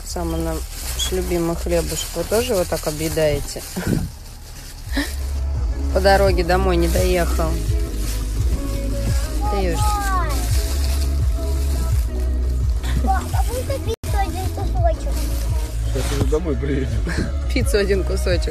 Самый наш любимый хлебушек. Вы тоже его так объедаете? По дороге домой не доехал. Даешь. Сейчас уже домой приедем. Пиццу один кусочек.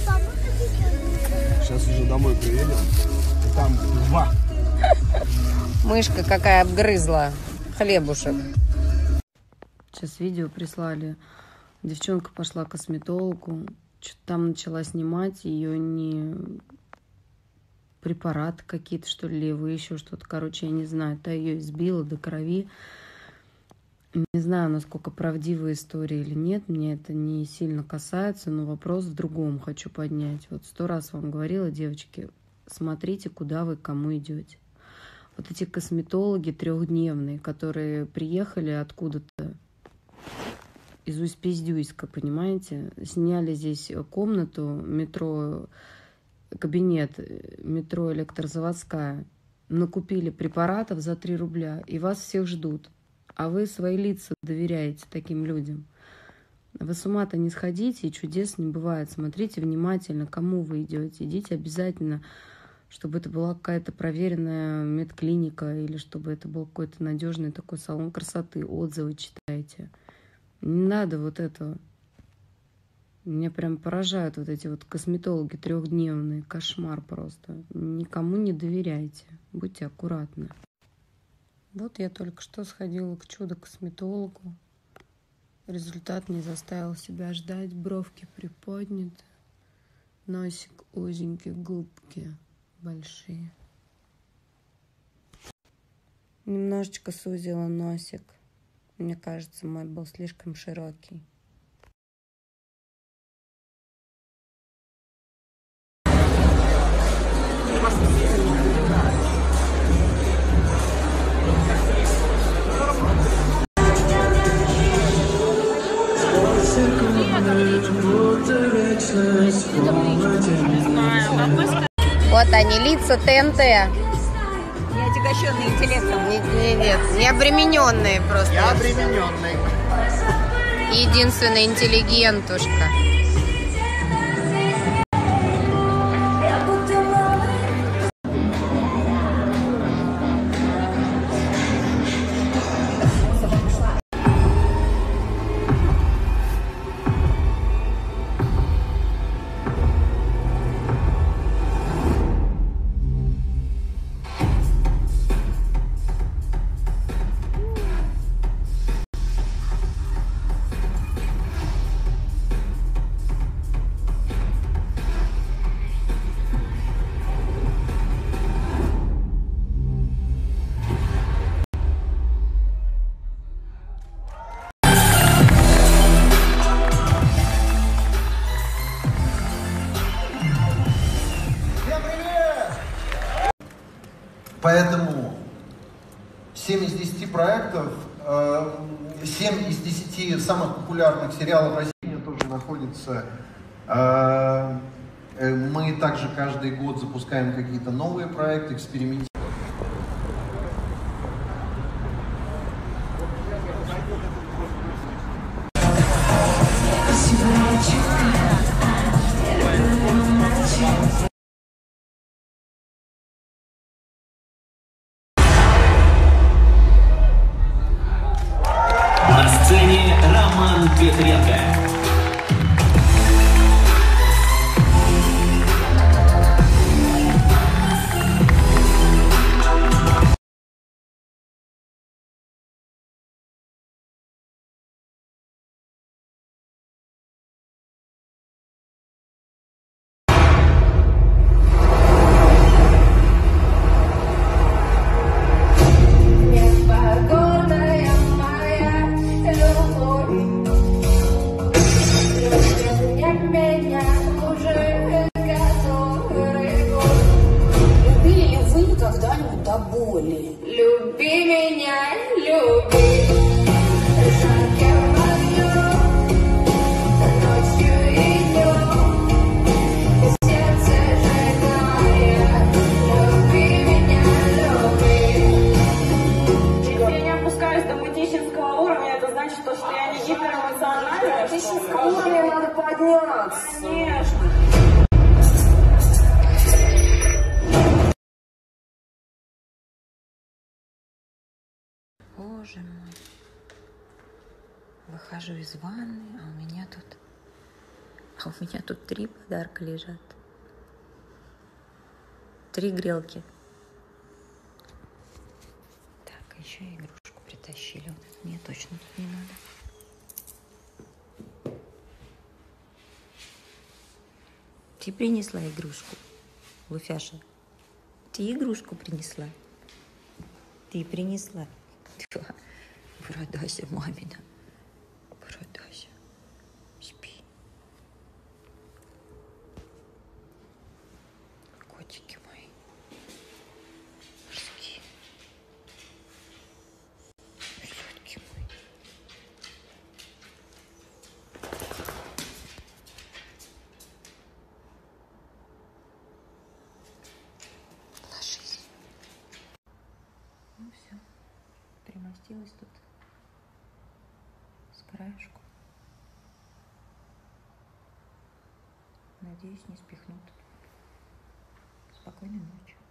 Сейчас уже домой приедем. И там 2. Мышка какая обгрызла хлебушек. Сейчас видео прислали. Девчонка пошла к косметологу. Что-то там начала снимать. Ее не... препараты какие-то, что ли, левые, еще что-то. Короче, я не знаю. Та ее избила до крови. Не знаю, насколько правдивая история или нет. Мне это не сильно касается, но вопрос в другом хочу поднять. Вот 100 раз вам говорила, девочки, смотрите, куда вы, к кому идете. Вот эти косметологи трехдневные, которые приехали откуда-то из Усть-Пиздюйска, понимаете, сняли здесь комнату, метро, кабинет, метро Электрозаводская, накупили препаратов за 3 рубля, и вас всех ждут. А вы свои лица доверяете таким людям. Вы с ума-то не сходите, и чудес не бывает. Смотрите внимательно, кому вы идете. Идите обязательно, чтобы это была какая-то проверенная медклиника, или чтобы это был какой-то надежный такой салон красоты. Отзывы читайте. Не надо вот этого. Меня прям поражают вот эти вот косметологи трехдневные. Кошмар просто. Никому не доверяйте. Будьте аккуратны. Вот я только что сходила к чудо-косметологу. Результат не заставил себя ждать. Бровки приподняты. Носик узенький, губки большие. Немножечко сузила носик. Мне кажется, мой был слишком широкий. Вот они, лица ТНТ. Не отягощенные интеллектом. Нет, не обремененные просто. Я обремененный. Единственная интеллигентушка. Поэтому 7 из 10 проектов, 7 из 10 самых популярных сериалов России тоже находятся. Мы также каждый год запускаем какие-то новые проекты, экспериментируем. На сцене Роман Петренко. Люби меня, люби. Жарким огнем, ночью и днем, сердце сжигает. Люби меня, люби. Если я не опускаюсь до мутищенского уровня, это значит, что я не гиперэмоциональна. Боже мой. Выхожу из ванны, а у меня тут 3 подарка лежат. 3 грелки. Так, еще и игрушку притащили. Вот это мне точно тут не надо. Ты принесла игрушку, Луфяша? Ты игрушку принесла? Ты принесла? Да. Бородася, мамина. Бородася. Спи. Котики мои. Морские. Сладкие мои. Ложись. Ну все. Примостилась тут с краешку. Надеюсь, не спихнут. Спокойной ночи.